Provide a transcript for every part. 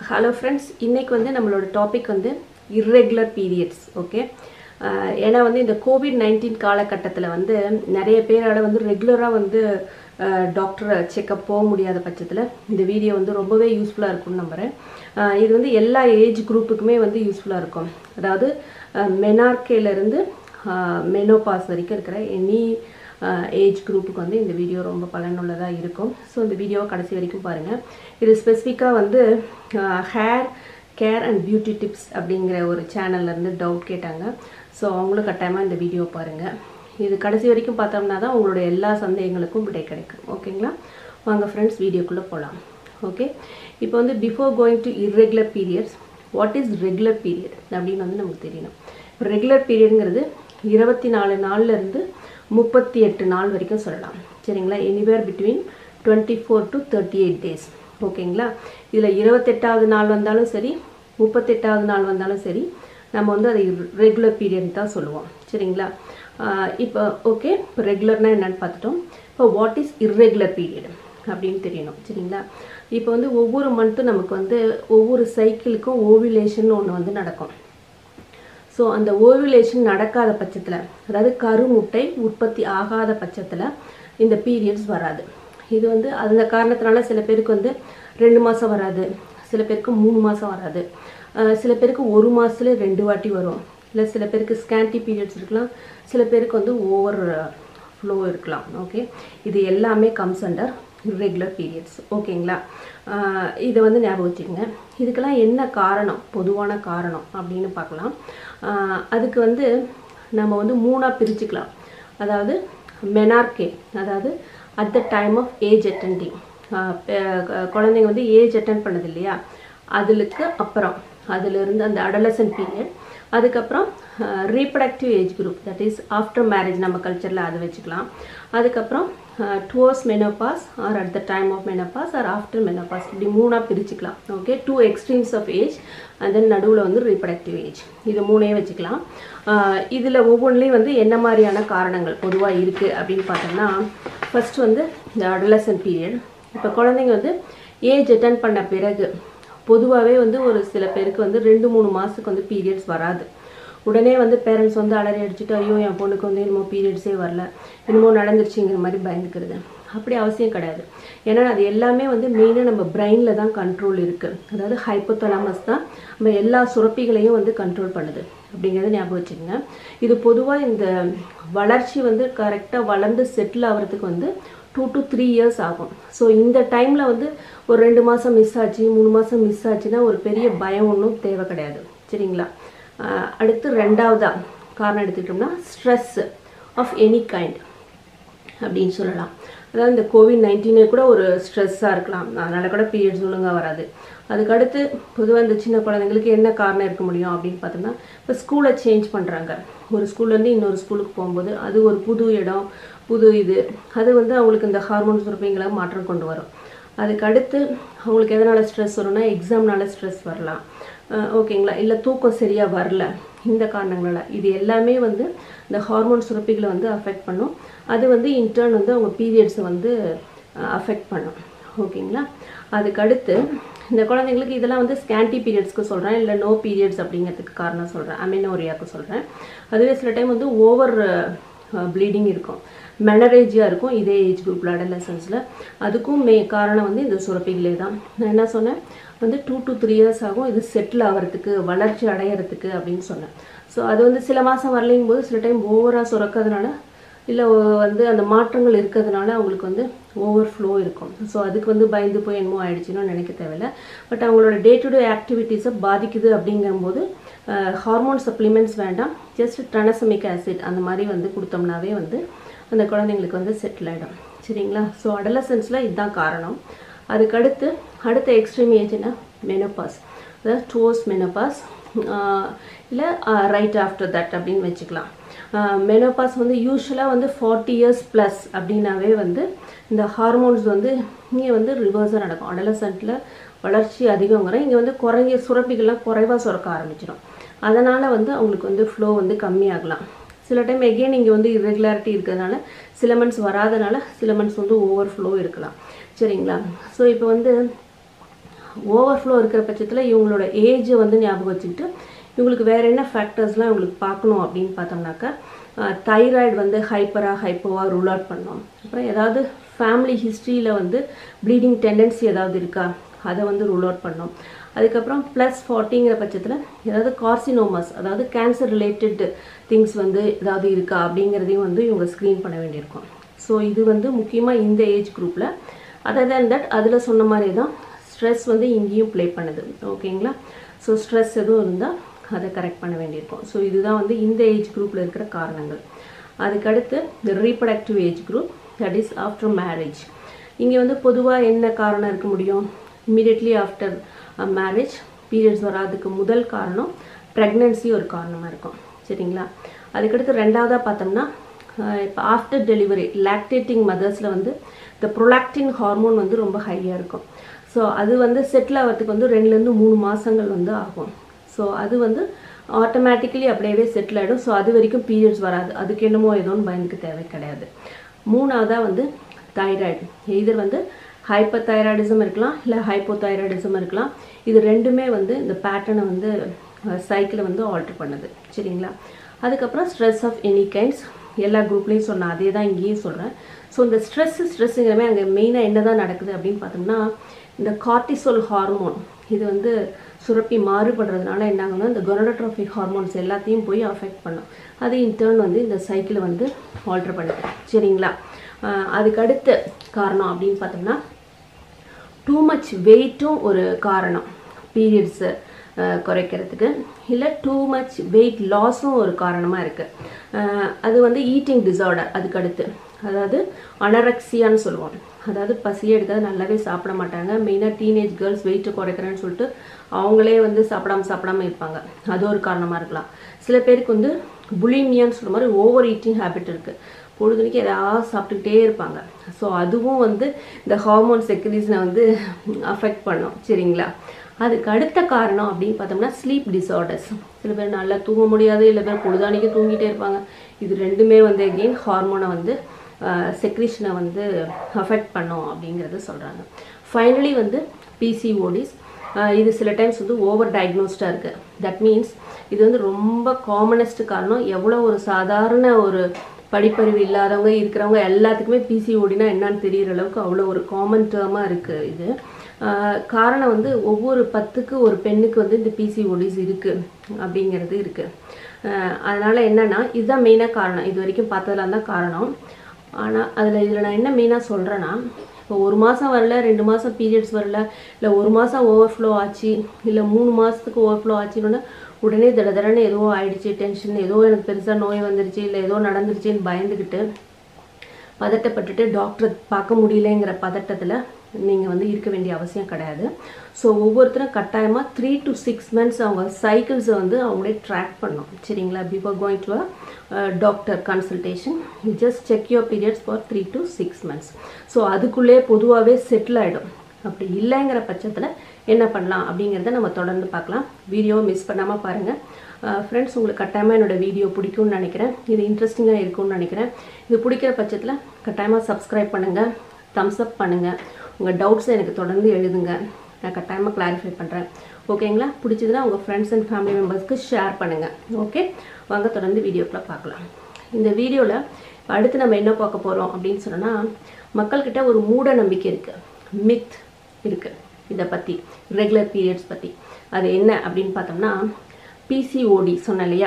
Hello friends, இன்னைக்கு வந்து நம்மளோட டாபிக் வந்து irregular periods. ஓகே, ஏன்னா வந்து இந்த கோவிட்-19 காலகட்டத்தில் வந்து நிறைய பேரால வந்து ரெகுலராக வந்து டாக்டர் செக்கப் போக முடியாத பட்சத்தில் இந்த வீடியோ வந்து ரொம்பவே யூஸ்ஃபுல்லாக இருக்கும்னு நம்புகிறேன். இது வந்து எல்லா ஏஜ் குரூப்புக்குமே வந்து யூஸ்ஃபுல்லாக இருக்கும். அதாவது மெனார்கேலேருந்து மெனோபாஸ் வரைக்கும் இருக்கிற எனி ஏஜ் குரூப்புக்கு வந்து இந்த வீடியோ ரொம்ப பலனுள்ளதாக இருக்கும். ஸோ இந்த வீடியோவை கடைசி வரைக்கும் பாருங்கள். இது ஸ்பெசிஃபிக்காக வந்து hair care and beauty tips அப்படிங்கிற ஒரு சேனல்லேருந்து டவுட் கேட்டாங்க. ஸோ அவங்களும் கட்டாயமாக இந்த வீடியோ பாருங்கள். இது கடைசி வரைக்கும் பார்த்தோம்னா தான் உங்களோட எல்லா சந்தேகங்களுக்கும் விடை கிடைக்கும். ஓகேங்களா, வாங்க ஃப்ரெண்ட்ஸ் வீடியோக்குள்ளே போகலாம். ஓகே, இப்போ வந்து before going to irregular periods, what is regular period அப்படின்னு வந்து நமக்கு தெரியணும். இப்போ ரெகுலர் பீரியடுங்கிறது 24 நாள்லேருந்து 38 நாள் வரைக்கும் சொல்லலாம். சரிங்களா, எனிவேர் பிட்வீன் 24 to 38 டேஸ். ஓகேங்களா, இதில் 28வது நாள் வந்தாலும் சரி, 38வது நாள் வந்தாலும் சரி, நம்ம வந்து அதை ரெகுலர் பீரியட் தான் சொல்லுவோம். சரிங்களா, இப்போ ஓகே, இப்போ ரெகுலர்னால் என்னென்னு பார்த்துட்டோம். இப்போ வாட் இஸ் இர்ரெகுலர் பீரியட் அப்படின்னு தெரியணும். சரிங்களா, இப்போ வந்து ஒவ்வொரு மந்த்தும் நமக்கு வந்து ஒவ்வொரு சைக்கிளுக்கும் ஓவிலேஷன் ஒன்று வந்து நடக்கும். ஸோ அந்த ஓவிலேஷன் நடக்காத பட்சத்தில், அதாவது கருமுட்டை உற்பத்தி ஆகாத பட்சத்தில் இந்த பீரியட்ஸ் வராது. இது வந்து அந்த காரணத்தினால சில பேருக்கு வந்து 2 மாதம் வராது, சில பேருக்கு 3 மாதம் வராது, சில பேருக்கு 1 மாதத்துல 2 வாட்டி வரும், இல்லை சில பேருக்கு ஸ்கேன்டி பீரியட்ஸ் இருக்கலாம், சில பேருக்கு வந்து ஓவர் ஃப்ளோ இருக்கலாம். ஓகே, இது எல்லாமே கம்ஸ் அண்டர் இர்ரெகுலர் பீரியட்ஸ். ஓகேங்களா, இதை வந்து ஞாபகம் வச்சுக்கோங்க. இதுக்கெல்லாம் என்ன காரணம், பொதுவான காரணம் அப்படின்னு பார்க்கலாம். அதுக்கு வந்து நம்ம வந்து 3ஆக பிரிச்சுக்கலாம். அதாவது மெனார்கே, அதாவது at the time of age attending, குழந்தைங்க வந்து ஏஜ் அட்டெண்ட் பண்ணது இல்லையா, அதுக்கு அப்புறம் அதிலிருந்து அந்த அடலசன்ட் பீரியட், அதுக்கப்புறம் reproductive age group, that is after marriage, நம்ம கல்ச்சரில் அதை வச்சுக்கலாம். அதுக்கப்புறம் towards menopause or at the time of menopause or after menopause, இப்படி 3ஆக பிரிச்சுக்கலாம். Okay, 2 extremes of age and then நடுவில் வந்து ரீப்ரடக்டிவ் ஏஜ், இது 3ஐயே வச்சுக்கலாம். இதில் ஒவ்வொன்றிலையும் வந்து என்ன மாதிரியான காரணங்கள் பொதுவாக இருக்குது அப்படின்னு பார்த்தோம்னா, ஃபர்ஸ்ட் வந்து இந்த அடலசன்ட் பீரியட். இப்போ குழந்தைங்க வந்து ஏஜ் அட்டெண்ட் பண்ண பிறகு பொதுவாகவே வந்து ஒரு சில பேருக்கு வந்து 2-3 மாதத்துக்கு வந்து பீரியட்ஸ் வராது. உடனே வந்து பேரண்ட்ஸ் வந்து அலறி அடிச்சுட்டு, ஐயோ என் பொண்ணுக்கு வந்து என்னமோ பீரியட்ஸே வரல, என்னமோ நடந்துருச்சுங்கிற மாதிரி பயந்துக்கிறது. அப்படி அவசியம் கிடையாது. ஏன்னா அது எல்லாமே வந்து மெயினாக நம்ம பிரெயினில் தான் கண்ட்ரோல் இருக்குது. அதாவது ஹைப்போதலாமஸ் தான் நம்ம எல்லா சுரப்பிகளையும் வந்து கண்ட்ரோல் பண்ணுது அப்படிங்கிறத ஞாபகம் வச்சுக்கோங்க. இது பொதுவாக இந்த வளர்ச்சி வந்து கரெக்டாக வளர்ந்து செட்டில் ஆகிறதுக்கு வந்து 2 to 3 இயர்ஸ் ஆகும். ஸோ இந்த டைமில் வந்து ஒரு 2 மாதம் மிஸ் ஆச்சு, 3 மாதம் மிஸ் ஆச்சுன்னா ஒரு பெரிய பயம் ஒன்றும் தேவை கிடையாது. சரிங்களா, அடுத்து 2வது காரணம் எடுத்துக்கிட்டோம்னா ஸ்ட்ரெஸ் ஆஃப் எனி கைண்ட் அப்படின்னு சொல்லலாம். அதாவது இந்த கோவிட்-19 கூட ஒரு ஸ்ட்ரெஸ்ஸாக இருக்கலாம், அதனால் கூட பீரியட்ஸ் ஒழுங்காக வராது. அதுக்கடுத்து பொதுவாக இந்த சின்ன குழந்தைங்களுக்கு என்ன காரணம் இருக்க முடியும் அப்படின்னு பார்த்தோம்னா, இப்போ ஸ்கூலை சேஞ்ச் பண்ணுறாங்க, ஒரு ஸ்கூல்லேருந்து இன்னொரு ஸ்கூலுக்கு போகும்போது அது ஒரு புது இடம், புது இது, அது வந்து அவங்களுக்கு இந்த ஹார்மோன் சுரப்பிங்களை மாற்றம் கொண்டு வரும். அதுக்கடுத்து அவங்களுக்கு எதனால் ஸ்ட்ரெஸ் வரும்னா, எக்ஸாம்னால ஸ்ட்ரெஸ் வரலாம். ஓகேங்களா, இல்லை தூக்கம் சரியாக வரல, இந்த காரணங்களால். இது எல்லாமே வந்து இந்த ஹார்மோன் சுரப்பிகளை வந்து அஃபெக்ட் பண்ணும். அது வந்து இன்டர்ன் வந்து அவங்க பீரியட்ஸை வந்து அஃபெக்ட் பண்ணும். ஓகேங்களா, அதுக்கடுத்து இந்த குழந்தைங்களுக்கு இதெல்லாம் வந்து ஸ்கேன்டி பீரியட்ஸ்க்கு சொல்கிறேன், இல்லை நோ பீரியட்ஸ் அப்படிங்கிறதுக்கு காரணம் சொல்கிறேன், அமெனோரியாவுக்கு சொல்கிறேன். அதுவே சில டைம் வந்து ஓவர் ப்ளீடிங் இருக்கும், மெனரேஜியாக இருக்கும் இதே ஏஜ் குரூப்பில் அடலசன்ஸில். அதுக்கும் காரணம் வந்து இந்த சுரப்பிகளே தான். நான் என்ன சொன்னேன், வந்து 2 to 3 இயர்ஸ் ஆகும் இது செட்டில் ஆகிறதுக்கு, வளர்ச்சி அடையிறதுக்கு அப்படின்னு சொன்னேன். ஸோ அது வந்து சில மாதம் வரலைங்கும் போது சில டைம் ஓவராக சுரக்கிறதுனால, இல்லை வந்து அந்த மாற்றங்கள் இருக்கிறதுனால அவங்களுக்கு வந்து ஓவர் ஃப்ளோ இருக்கும். ஸோ அதுக்கு வந்து பயந்து போய் என்னமோ ஆயிடுச்சுன்னு நினைக்க தேவையில்லை. பட் அவங்களோட டே டு டே ஆக்டிவிட்டீஸை பாதிக்குது அப்படிங்கும்போது ஹார்மோன் சப்ளிமெண்ட்ஸ் வேண்டாம், ஜஸ்ட் ட்ரானசமிக் ஆசிட் அந்த மாதிரி வந்து கொடுத்தோம்னாவே வந்து அந்த குழந்தைங்களுக்கு வந்து செட்டில் ஆகிடும். சரிங்களா, ஸோ அடலசன்ஸில் இதுதான் காரணம். அதுக்கடுத்து அடுத்த எக்ஸ்ட்ரீம் ஏஜ்னா மெனோபாஸ், அதாவது டுவர்ஸ் மெனோபாஸ், இல்லை ரைட் ஆஃப்டர் தட் அப்படின்னு வச்சுக்கலாம். மெனோபாஸ் வந்து யூஸ்வலாக வந்து 40 இயர்ஸ் ப்ளஸ் அப்படின்னாவே வந்து இந்த ஹார்மோன்ஸ் வந்து இங்கே வந்து ரிவர்ஸாக நடக்கும். அடலசன்ட்டில் வளர்ச்சி அதிகங்கிற இங்கே வந்து குறைய சுரப்பிகள்லாம் குறைவாக சுரக்க ஆரம்பிச்சிடும். அதனால் வந்து அவங்களுக்கு வந்து ஃப்ளோ வந்து கம்மியாகலாம். சில டைம் எகெயின் இங்கே வந்து இர்ரெகுலாரிட்டி இருக்கிறதுனால சில மந்த்ஸ் வராதனால சில மந்த்ஸ் வந்து ஓவர் ஃப்ளோ இருக்கலாம். சரிங்களா, ஸோ இப்போ வந்து ஓவர்ஃப்ளோ இருக்கிற பட்சத்தில் இவங்களோட ஏஜை வந்து ஞாபகம் வச்சுக்கிட்டு இவங்களுக்கு வேறு என்ன ஃபேக்டர்ஸ்லாம் இவங்களுக்கு பார்க்கணும் அப்படின்னு பார்த்தோம்னாக்கா தைராய்டு வந்து ஹைப்பராக ஹைப்போவாக ரூல் அவுட் பண்ணோம். அப்புறம் ஏதாவது ஃபேமிலி ஹிஸ்ட்ரியில் வந்து ப்ளீடிங் டெண்டன்சி ஏதாவது இருக்கா அதை வந்து ரூல் அவுட் பண்ணோம். அதுக்கப்புறம் +40ங்கிற பட்சத்தில் ஏதாவது கார்சினோமாஸ் அதாவது கேன்சர் ரிலேட்டட் திங்ஸ் வந்து ஏதாவது இருக்கா அப்படிங்கிறதையும் வந்து இவங்க ஸ்க்ரீன் பண்ண வேண்டியிருக்கும். ஸோ இது வந்து முக்கியமாக இந்த ஏஜ் குரூப்பில். அதர் தேன் தட் அதில் சொன்ன மாதிரி தான் ஸ்ட்ரெஸ் வந்து இங்கேயும் ப்ளே பண்ணுது. ஓகேங்களா? ஸோ ஸ்ட்ரெஸ் எதுவும் இருந்தால் அதை கரெக்ட் பண்ண வேண்டியிருக்கும். ஸோ இதுதான் வந்து இந்த ஏஜ் குரூப்பில் இருக்கிற காரணங்கள். அதுக்கடுத்து இந்த reproductive age group, that is after marriage. இங்கே வந்து பொதுவாக என்ன காரணம் இருக்க முடியும்? இமீடியட்லி ஆஃப்டர் மேரேஜ் பீரியட்ஸ் வராதுக்கு முதல் காரணம் ப்ரெக்னென்சி ஒரு காரணமாக இருக்கும். சரிங்களா? அதுக்கடுத்து ரெண்டாவதாக பார்த்தோம்னா இப்போ ஆஃப்டர் டெலிவரி லாக்டேட்டிங் மதர்ஸில் வந்து இந்த ப்ரொலாக்டின் ஹார்மோன் வந்து ரொம்ப ஹையாக இருக்கும். ஸோ அது வந்து செட்டில் ஆகிறதுக்கு வந்து 2-3 மாதங்கள் வந்து ஆகும். ஸோ அது வந்து ஆட்டோமேட்டிக்கலி அப்படியே செட்டில் ஆகிடும். ஸோ அது வரைக்கும் பீரியட்ஸ் வராது. அதுக்கு என்னமோ ஏதோன்னு பயந்துக்கு தேவை கிடையாது. மூணாவதாக வந்து தைராய்டு. எய்தர் வந்து ஹைப்பர் தைராய்டிசம் இருக்கலாம், இல்லை ஹைப்போதைராய்டிசம் இருக்கலாம். இது ரெண்டுமே வந்து இந்த பேட்டர்னை வந்து சைக்கிளை வந்து ஆல்டர் பண்ணுது. சரிங்களா? அதுக்கப்புறம் ஸ்ட்ரெஸ் ஆஃப் எனி கைண்ட்ஸ் எல்லா குரூப்லேயும் சொன்னேன், அதே தான் இங்கேயும் சொல்கிறேன். ஸோ இந்த ஸ்ட்ரெஸ்ஸுங்கிறமே அங்கே மெயினாக என்ன தான் நடக்குது அப்படின்னு பார்த்தோம்னா இந்த கார்டிசோல் ஹார்மோன் இது வந்து சுரப்பி மாறுபடுறதுனால என்ன ஆகும்னா இந்த கொனடோட்ரோபிக் ஹார்மோன்ஸ் எல்லாத்தையும் போய் அஃபெக்ட் பண்ணும். அது இன்டர்ன் வந்து இந்த சைக்கிளை வந்து ஆல்டர் பண்ணுது. சரிங்களா? அதுக்கு அடுத்த காரணம் அப்படின்னு பார்த்தோம்னா டூ மச் வெயிட்டும் ஒரு காரணம் பீரியட்ஸை குறைக்கிறதுக்கு. இல்லை டூ மச் வெயிட் லாஸும் ஒரு காரணமாக இருக்குது. அது வந்து ஈட்டிங் டிஸார்டர். அதுக்கு அடுத்து அதாவது அனரெக்சியான்னு சொல்லுவோம். அதாவது பசி எடுக்காது, நல்லாவே சாப்பிட மாட்டாங்க. மெயினாக டீனேஜ் கேர்ள்ஸ் வெயிட்டு குறைக்கிறேன்னு சொல்லிட்டு அவங்களே வந்து சாப்பிடாம இருப்பாங்க. அது ஒரு காரணமாக இருக்கலாம். சில பேருக்கு வந்து புலிமியான்னு சொல்கிற மாதிரி ஓவர் ஈட்டிங் ஹேபிட் இருக்குது. பொழுதுனைக்கு ஏதாவது சாப்பிட்டுக்கிட்டே இருப்பாங்க. ஸோ அதுவும் வந்து இந்த ஹார்மோன் செக்ரீஷனை வந்து அஃபெக்ட் பண்ணும். சரிங்களா? அதுக்கு அடுத்த காரணம் அப்படின்னு பார்த்தோம்னா ஸ்லீப் டிஸார்டர்ஸ். சில பேர் நல்லா தூங்க முடியாது, இல்லை பேர் பொழுதானிக்கு தூங்கிட்டே இருப்பாங்க. இது ரெண்டுமே வந்து எகெயின் ஹார்மோனை வந்து செக்ரீஷனை வந்து அஃபெக்ட் பண்ணும் அப்படிங்கிறது சொல்கிறாங்க. ஃபைனலி வந்து பிசிஓடிஸ். இது சில டைம்ஸ் வந்து ஓவர் டயக்னோஸ்டாக இருக்குது. தட் மீன்ஸ் இது வந்து ரொம்ப காமனஸ்ட் காரணம். எவ்வளோ ஒரு சாதாரண ஒரு படிப்பறிவு இல்லாதவங்க இருக்கிறவங்க எல்லாத்துக்குமே பிசிஓடினா என்னன்னு தெரிகிற அளவுக்கு அவ்வளோ ஒரு காமன் டேர்மாக இருக்குது இது. காரணம் வந்து ஒவ்வொரு 10க்கு ஒரு பெண்ணுக்கு வந்து இந்த பிசிஓடிஸ் இருக்குது அப்படிங்கிறது இருக்குது. அதனால் என்னென்னா இதுதான் மெயினாக காரணம். இது வரைக்கும் பார்த்ததுலாம் தான் காரணம். ஆனால் இதில் நான் என்ன மெயினாக சொல்கிறேன்னா இப்போ 1 மாதம் வரல, 2 மாதம் பீரியட்ஸ் வரல, இல்லை 1 மாதம் ஓவர்ஃப்ளோ ஆச்சு, இல்லை 3 மாதத்துக்கு ஓவர்ஃப்ளோ ஆச்சுன்னா உடனே தடன்னு ஏதோ ஆயிடுச்சு, டென்ஷன், ஏதோ எனக்கு பெருசாக நோய் வந்துருச்சு, இல்லை ஏதோ நடந்துருச்சுன்னு பயந்துக்கிட்டு பதட்டப்பட்டுட்டு டாக்டரை பார்க்க முடியலைங்கிற பதட்டத்தில் நீங்கள் வந்து இருக்க வேண்டிய அவசியம் கிடையாது. ஸோ ஒவ்வொருத்தரும் கட்டாயமாக 3 to 6 months அவங்க சைக்கிள்ஸை வந்து அவங்களே ட்ராக் பண்ணணும். சரிங்களா? Before going to doctor consultation you just check your periods for 3 to 6 months. So அதுக்குள்ளே பொதுவாகவே செட்டில் ஆகிடும். அப்படி இல்லைங்கிற பட்சத்தில் என்ன பண்ணலாம் அப்படிங்கிறத நம்ம தொடர்ந்து பார்க்கலாம். வீடியோவை மிஸ் பண்ணாமல் பாருங்கள். ஃப்ரெண்ட்ஸ், உங்களுக்கு கட்டாயமாக என்னோடய வீடியோ பிடிக்கும்னு நினைக்கிறேன். இது இன்ட்ரெஸ்டிங்காக இருக்கும்னு நினைக்கிறேன். இது பிடிக்கிற பட்சத்தில் கட்டாயமாக சப்ஸ்கிரைப் பண்ணுங்கள், தம்ஸ் அப் பண்ணுங்கள். உங்கள் டவுட்ஸை எனக்கு தொடர்ந்து எழுதுங்க, நான் கட்டாயமாக கிளாரிஃபை பண்ணுறேன். ஓகேங்களா? பிடிச்சதுன்னா உங்கள் ஃப்ரெண்ட்ஸ் அண்ட் ஃபேமிலி மெம்பர்ஸ்க்கு ஷேர் பண்ணுங்கள். ஓகே, வாங்க தொடர்ந்து வீடியோக்குள்ளே பார்க்கலாம். இந்த வீடியோவில் அடுத்து நம்ம என்ன பார்க்க போகிறோம் அப்படின்னு சொன்னால் மக்கள்கிட்ட ஒரு மூட நம்பிக்கை இருக்குது, மித் இருக்குது இதை பற்றி, ரெகுலர் பீரியட்ஸ் பற்றி. அது என்ன அப்படின்னு பார்த்தோம்னா பிசிஓடி சொன்னேன் இல்லையா?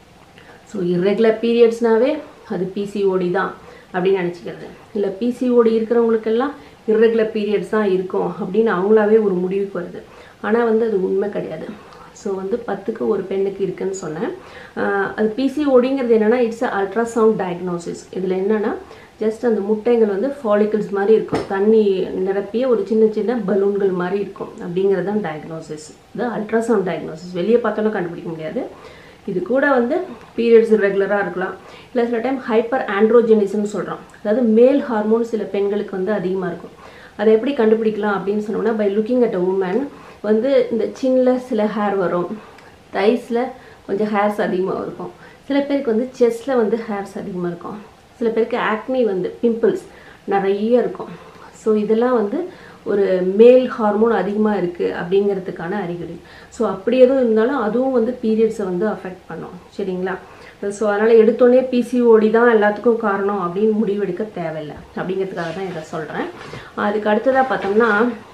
ஸோ இர்ரெகுலர் பீரியட்ஸ்னாவே அது பிசிஓடி தான் அப்படின்னு நினச்சிக்கிறது. இல்லை பிசிஓடி இருக்கிறவங்களுக்கெல்லாம் இர்ரெகுலர் பீரியட்ஸ் தான் இருக்கும் அப்படின்னு அவங்களாவே ஒரு முடிவுக்கு வருது. ஆனால் வந்து அது உண்மை கிடையாது. ஸோ வந்து 10க்கு ஒரு பெண்ணுக்கு இருக்குன்னு சொன்னேன். அது பிசிஓடிங்கிறது என்னென்னா இட்ஸ் அல்ட்ராசவுண்ட் டயக்னோசிஸ். இதில் என்னென்னா ஜஸ்ட் அந்த முட்டைகள் வந்து ஃபாலிகல்ஸ் மாதிரி இருக்கும், தண்ணி நிரப்பிய ஒரு சின்ன சின்ன பலூன்கள் மாதிரி இருக்கும் அப்படிங்கிறது தான் டயக்னோசிஸ். இது அல்ட்ராசவுண்ட் டயக்னோசிஸ். வெளியே பார்த்தோன்னா கண்டுபிடிக்க முடியாது. இது கூட வந்து பீரியட்ஸ் ரெகுலராக இருக்கலாம், இல்லை சில டைம் ஹைப்பர் ஆண்ட்ரோஜெனிசம்னு சொல்கிறோம். அதாவது மேல் ஹார்மோன் சில பெண்களுக்கு வந்து அதிகமாக இருக்கும். அதை எப்படி கண்டுபிடிக்கலாம் அப்படின்னு சொன்னோம்னா by looking at a woman வந்து இந்த சின்னில் சில ஹேர் வரும், தைஸில் கொஞ்சம் ஹேர்ஸ் அதிகமாக இருக்கும், சில பேருக்கு வந்து செஸ்ட்டில் வந்து ஹேர்ஸ் அதிகமாக இருக்கும், சில பேருக்கு ஆக்னி வந்து பிம்பிள்ஸ் நிறைய இருக்கும். ஸோ இதெல்லாம் வந்து ஒரு மேல் ஹார்மோன் அதிகமாக இருக்குது அப்படிங்கிறதுக்கான அறிகுறி. ஸோ அப்படி எதுவும் இருந்தாலும் அதுவும் வந்து பீரியட்ஸை வந்து அஃபெக்ட் பண்ணும். சரிங்களா? ஸோ அதனால் எடுத்தோடனே பிசிஓடி தான் எல்லாத்துக்கும் காரணம் அப்படின்னு முடிவெடுக்க தேவையில்லை அப்படிங்கிறதுக்காக தான் இதை சொல்கிறேன். அதுக்கு அடுத்ததாக பார்த்தோம்னா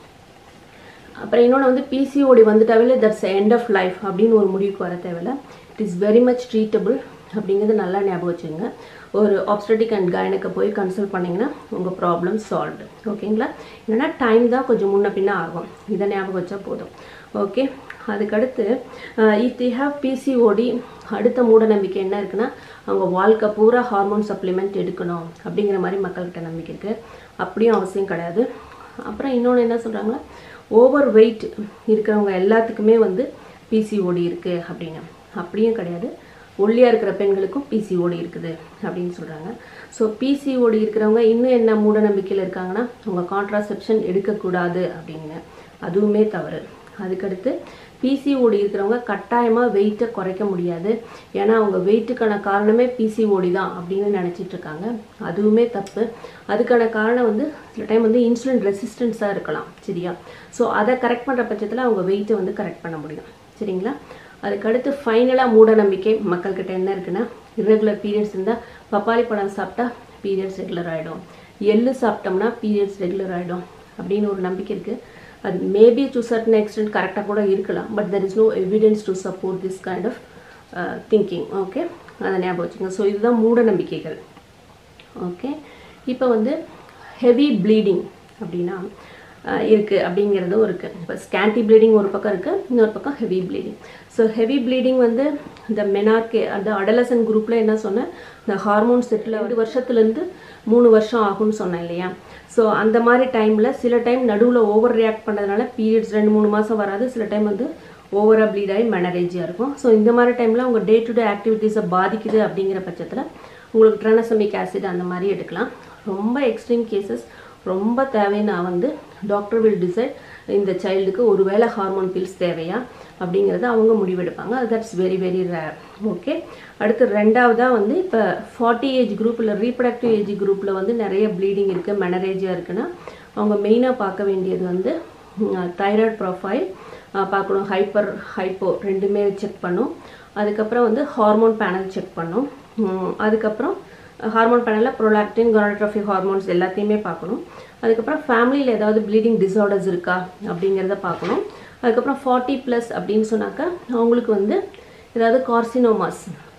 அப்புறம் இன்னொன்று வந்து பிசிஓடி வந்துட்டாவே தட்ஸ் எண்ட் ஆஃப் லைஃப் அப்படின்னு ஒரு முடிவுக்கு வர தேவையில்லை. It is very much treatable அப்படிங்கிறது நல்லா ஞாபகம் வச்சுங்க. ஒரு ஆப்ஸ்டெட்டிக் அண்ட் கைனக்கு போய் கன்சல்ட் பண்ணிங்கன்னா உங்கள் ப்ராப்ளம் சால்வ்டு. ஓகேங்களா? இல்லைன்னா டைம் தான் கொஞ்சம் முன்ன பின்ன ஆகும். இதை ஞாபகம் வச்சா போதும். ஓகே. அதுக்கடுத்து இஃப் தி ஹேவ் பிசிஓடி அடுத்த மூட நம்பிக்கை என்ன இருக்குன்னா அவங்க வாழ்க்கை பூரா ஹார்மோன் சப்ளிமெண்ட் எடுக்கணும் அப்படிங்கிற மாதிரி மக்கள்கிட்ட நம்பிக்கை இருக்குது. அப்படியும் அவசியம் கிடையாது. அப்புறம் இன்னொன்று என்ன சொல்கிறாங்கன்னா ஓவர் வெயிட் இருக்கிறவங்க எல்லாத்துக்குமே வந்து பிசிஓடி இருக்குது அப்படின்னு. அப்படியும் கிடையாது. ஒல்லியாக இருக்கிற பெண்களுக்கும் பிசிஓடி இருக்குது அப்படின்னு சொல்கிறாங்க. ஸோ பிசிஓடி இருக்கிறவங்க இன்னும் என்ன மூட நம்பிக்கையில் இருக்காங்கன்னா அவங்க கான்ட்ராசெப்ஷன் எடுக்கக்கூடாது அப்படின்னு. அதுவுமே தவறு. அதுக்கடுத்து பிசிஓடி இருக்கிறவங்க கட்டாயமாக வெயிட்டை குறைக்க முடியாது, ஏன்னா அவங்க வெயிட்டுக்கான காரணமே பிசிஓடி தான் அப்படின்னு நினச்சிட்டு இருக்காங்க. அதுவுமே தப்பு. அதுக்கான காரணம் வந்து சில டைம் வந்து இன்சுலின் ரெசிஸ்டன்ஸாக இருக்கலாம். சரியா? ஸோ அதை கரெக்ட் பண்ணுற பட்சத்தில் அவங்க வெயிட்டை வந்து கரெக்ட் பண்ண முடியும். சரிங்களா? அதுக்கடுத்து ஃபைனலாக மூட நம்பிக்கை மக்கள்கிட்ட என்ன இருக்குன்னா இர்ரெகுலர் பீரியட்ஸ் இருந்தால் பப்பாளி பழம் சாப்பிட்டா பீரியட்ஸ் ரெகுலர் ஆகிடும், எள்ளு சாப்பிட்டோம்னா பீரியட்ஸ் ரெகுலர் ஆகிடும் அப்படின்னு ஒரு நம்பிக்கை இருக்குது. அது மேபி டு சர்டன் எக்ஸ்டென்ட் கரெக்டாக கூட இருக்கலாம். But there is no evidence to support this kind of thinking. Okay, அதை ஞாபகம் வச்சுங்க. ஸோ இதுதான் மூட நம்பிக்கைகள். ஓகே, இப்போ வந்து ஹெவி ப்ளீடிங் அப்படின்னா இருக்குது அப்படிங்கிறதும் இருக்குது. இப்போ ஸ்கேண்டி ப்ளீடிங் ஒரு பக்கம் இருக்குது, இன்னொரு பக்கம் heavy bleeding. So heavy bleeding வந்து இந்த மெனார்கே அந்த அடலசன் குரூப்பில் என்ன சொன்னேன், இந்த ஹார்மோன் செட்டில் 2 வருஷத்துலேருந்து 3 வருஷம் ஆகும்னு சொன்னேன் இல்லையா? ஸோ அந்த மாதிரி டைமில் சில டைம் நடுவில் ஓவர் ரியாக்ட் பண்ணதுனால பீரியட்ஸ் 2-3 மாதம் வராது. சில டைம் வந்து ஓவராக ப்ளீட் ஆகி மெனரேஜியாக இருக்கும். ஸோ இந்த மாதிரி டைமில் உங்கள் டே டு டே ஆக்டிவிட்டீஸை பாதிக்குது அப்படிங்கிற பட்சத்தில் உங்களுக்கு ட்ரைனோசமிக் ஆசிட் அந்த மாதிரி எடுக்கலாம். ரொம்ப எக்ஸ்ட்ரீம் கேசஸ் ரொம்ப தேவைன்னா வந்து டாக்டர் வில் டிசைட் இந்த சைல்டுக்கு ஒரு வேளை ஹார்மோன் பில்ஸ் தேவையா அப்படிங்கிறத அவங்க முடிவெடுப்பாங்க. That's very very rare. Okay, அடுத்து ரெண்டாவதாக வந்து இப்போ 40 ஏஜ் குரூப் இல்லை ரீப்ரடக்டிவ் ஏஜ் குரூப்பில் வந்து நிறைய ப்ளீடிங் இருக்குது, மெனரேஜியாக இருக்குன்னா அவங்க மெயினாக பார்க்க வேண்டியது வந்து தைராய்டு ப்ரொஃபைல் பார்க்கணும், ஹைப்பர் ஹைப்போ ரெண்டுமே செக் பண்ணும். அதுக்கப்புறம் வந்து ஹார்மோன் பேனல் செக் பண்ணும். அதுக்கப்புறம் ஹார்மோன் பேனலில் ப்ரோலாக்டின், கொனாடோட்ரோஃபி ஹார்மோன்ஸ் எல்லாத்தையுமே பார்க்கணும். அதுக்கப்புறம் ஃபேமிலியில் ஏதாவது ப்ளீடிங் டிஸார்டர்ஸ் இருக்கா அப்படிங்கிறத பார்க்கணும். அதுக்கப்புறம் 40+ அப்படின்னு சொன்னாக்கா அவங்களுக்கு வந்து ஏதாவது கார்சினோமாஸ்,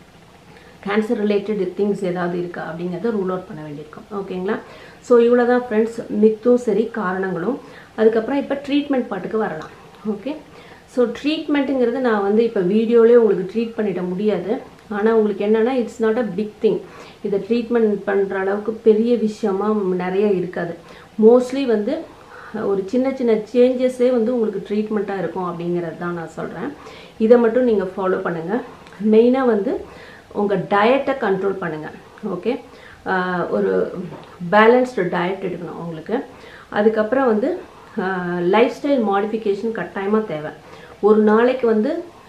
கேன்சர் ரிலேட்டட் திங்ஸ் ஏதாவது இருக்கா அப்படிங்கிறத ரூல் அவுட் பண்ண வேண்டியிருக்கும். ஓகேங்களா? ஸோ இவ்வளோ தான் ஃப்ரெண்ட்ஸ், மித்தும் சரி காரணங்களும். அதுக்கப்புறம் இப்போ ட்ரீட்மெண்ட் பாட்டுக்கு வரலாம். ஓகே, ஸோ ட்ரீட்மெண்ட்டுங்கிறது நான் வந்து இப்போ வீடியோலேயே உங்களுக்கு ட்ரீட் பண்ணிட முடியாது. ஆனால் உங்களுக்கு என்னென்னா it's not a big thing. இதை ட்ரீட்மெண்ட் பண்ணுற அளவுக்கு பெரிய விஷயமா நிறைய இருக்காது. மோஸ்ட்லி வந்து ஒரு சின்ன சின்ன சேஞ்சஸே வந்து உங்களுக்கு ட்ரீட்மெண்ட்டாக இருக்கும் அப்படிங்கிறது தான் நான் சொல்கிறேன். இதை மட்டும் நீங்கள் ஃபாலோ பண்ணுங்கள். மெயினாக வந்து உங்கள் டயட்டை கண்ட்ரோல் பண்ணுங்கள். ஓகே, ஒரு பேலன்ஸ்டு டயட் எடுக்கணும் உங்களுக்கு. அதுக்கப்புறம் வந்து லைஃப் ஸ்டைல் மாடிஃபிகேஷன் கட்டாயமாக தேவை. ஒரு நாளைக்கு வந்து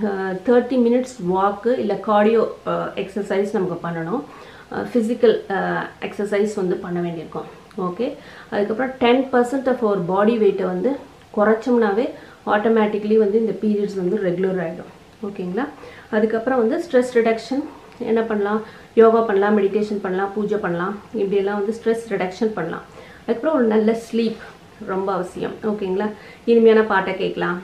30 மினிட்ஸ் வாக்கு இல்லை கார்டியோ எக்ஸசைஸ் நமக்கு பண்ணணும். ஃபிசிக்கல் எக்ஸசைஸ் வந்து பண்ண வேண்டியிருக்கும். ஓகே, அதுக்கப்புறம் 10% ஆஃப் அவர் பாடி வெயிட்டை வந்து குறைச்சோம்னாவே ஆட்டோமேட்டிக்லி வந்து இந்த பீரியட்ஸ் வந்து ரெகுலர் ஆகிடும். ஓகேங்களா? அதுக்கப்புறம் வந்து ஸ்ட்ரெஸ் ரிடக்ஷன் என்ன பண்ணலாம், யோகா பண்ணலாம், மெடிடேஷன் பண்ணலாம், பூஜை பண்ணலாம், இப்படியெல்லாம் வந்து ஸ்ட்ரெஸ் ரிடக்ஷன் பண்ணலாம். அதுக்கப்புறம் ஒரு நல்ல ஸ்லீப் ரொம்ப அவசியம். ஓகேங்களா? இனிமையான பாட்டை கேட்கலாம்,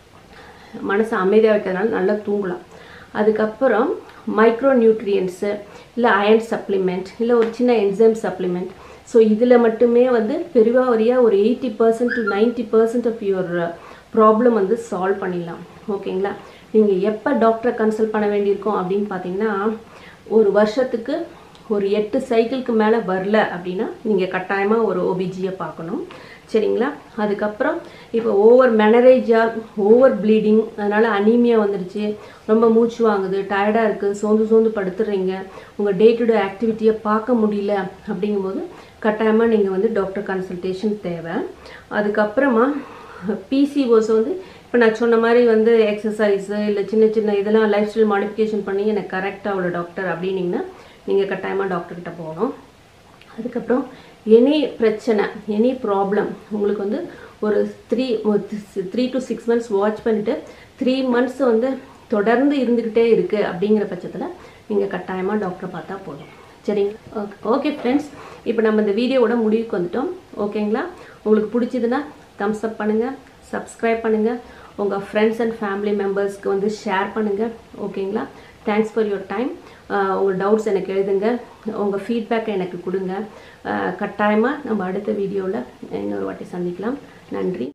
மனசை அமைதியாக வைக்கிறதுனால நல்லா தூங்கலாம். அதுக்கப்புறம் மைக்ரோ நியூட்ரியன்ஸு இல்லை அயன் சப்ளிமெண்ட் இல்லை ஒரு சின்ன என்சைம் சப்ளிமெண்ட். ஸோ இதில் மட்டுமே வந்து பெருவாரியாக ஒரு 80% to 90% ஆஃப் யுவர் ப்ராப்ளம் வந்து சால்வ் பண்ணிடலாம். ஓகேங்களா? நீங்கள் எப்போ டாக்டரை கன்சல்ட் பண்ண வேண்டியிருக்கோம் அப்படின்னு பார்த்தீங்கன்னா ஒரு வருஷத்துக்கு ஒரு 8 சைக்கிளுக்கு மேலே வரல அப்படின்னா நீங்கள் கட்டாயமாக ஒரு ஓபிஜியை பார்க்கணும். சரிங்களா? அதுக்கப்புறம் இப்போ ஓவர் மெனரேஜாக ஓவர் ப்ளீடிங், அதனால் அனீமியா வந்துடுச்சு, ரொம்ப மூச்சு வாங்குது, டயர்டாக இருக்குது, சோர்ந்து படுத்துடுறீங்க, உங்கள் டே டு டே ஆக்டிவிட்டியை பார்க்க முடியல அப்படிங்கும்போது கட்டாயமாக நீங்கள் வந்து டாக்டர் கன்சல்டேஷன் தேவை. அதுக்கப்புறமா பிசிஓஸ் வந்து இப்போ நான் சொன்ன மாதிரி வந்து எக்ஸசைஸு இல்லை சின்ன சின்ன இதெல்லாம் லைஃப் ஸ்டைல் மாடிஃபிகேஷன் பண்ணி எனக்கு கரெக்டாக அவ்வளோ டாக்டர் அப்படின்னிங்கன்னா நீங்கள் கட்டாயமாக டாக்டர்கிட்ட போகணும். அதுக்கப்புறம் எனி பிரச்சனை, எனி ப்ராப்ளம் உங்களுக்கு வந்து ஒரு 3 to 6 months வாட்ச் பண்ணிவிட்டு 3 months வந்து தொடர்ந்து இருந்துக்கிட்டே இருக்குது அப்படிங்கிற பட்சத்தில் நீங்கள் கட்டாயமாக டாக்டரை பார்த்தா போதும். சரிங்களா? ஓகே ஃப்ரெண்ட்ஸ், இப்போ நம்ம இந்த வீடியோவோட முடிவுக்கு வந்துட்டோம். ஓகேங்களா? உங்களுக்கு பிடிச்சதுன்னா தம்ஸ் அப் பண்ணுங்கள், சப்ஸ்கிரைப் பண்ணுங்கள், உங்கள் ஃப்ரெண்ட்ஸ் அண்ட் ஃபேமிலி மெம்பர்ஸ்க்கு வந்து ஷேர் பண்ணுங்கள். ஓகேங்களா? Thanks for your time. உங்கள் டவுட்ஸ் எனக்கு எழுதுங்க, உங்கள் ஃபீட்பேக்கை எனக்கு கொடுங்க. கட்டாயமாக நம்ம அடுத்த வீடியோவில் இன்னொரு வாட்டி சந்திக்கலாம். நன்றி.